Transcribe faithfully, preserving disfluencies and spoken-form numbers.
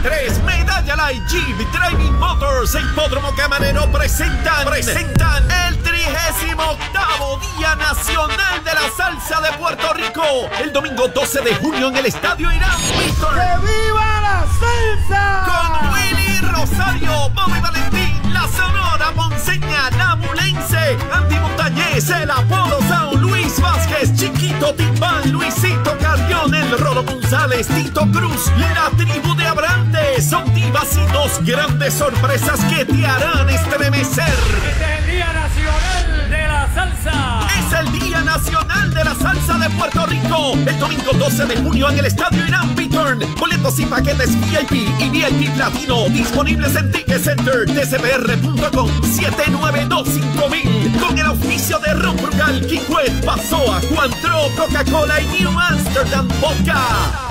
veintitrés, Medalla Light Jeep Driving Motors e Hipódromo Camarero presentan, presentan el trigésimo octavo Día Nacional de la Salsa de Puerto Rico. El domingo doce de junio en el Estadio Irán Víctor. ¡Que viva la salsa! Con Willy Rosario, Bobby Valentín, La Sonora Ponceña, La Mulense, Andy Montañez, El Apolo Sound, Luis Vázquez, Chiquito Timbal, Luisito Carrión, El Rolo González, Tito Cruz, La Tribu de Abrantes. Son divas y dos grandes sorpresas que te harán estremecer. Este es el Día Nacional de la Salsa. Es el Día Nacional de la Salsa de Puerto Rico. El domingo doce de junio en el Estadio Irán Biturn. Boletos y paquetes V I P y V I P Platino disponibles en Ticket Center, T C P R punto com, siete nueve dos cinco mil. Con el auspicio de Ron Brugal, King West, Pasoa, Juan Tro, Coca-Cola y New Amsterdam Vodka.